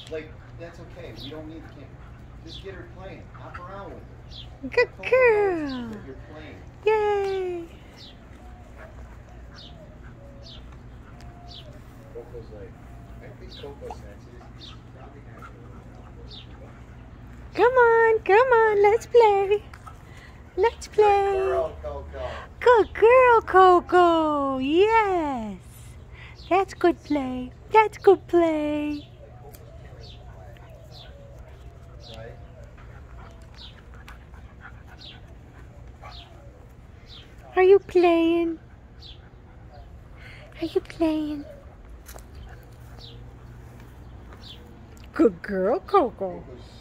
Like, that's okay. We don't need the camera. Just get her playing. Hop around with her. Good Coco girl. knows that you're playing. Yay. Coco's like, I think Coco senses. Probably not Come on, let's play. Let's play. Good girl, Coco. Good girl, Coco. Yes. That's good play. That's good play. Right? Are you playing? Are you playing? Good girl, Coco. Coco's